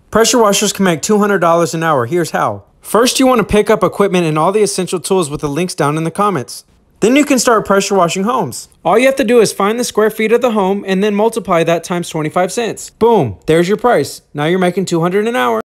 Pressure washers can make $200 an hour. Here's how. First, you want to pick up equipment and all the essential tools with the links down in the comments. Then you can start pressure washing homes. All you have to do is find the square feet of the home and then multiply that times 25 cents. Boom, there's your price. Now you're making $200 an hour.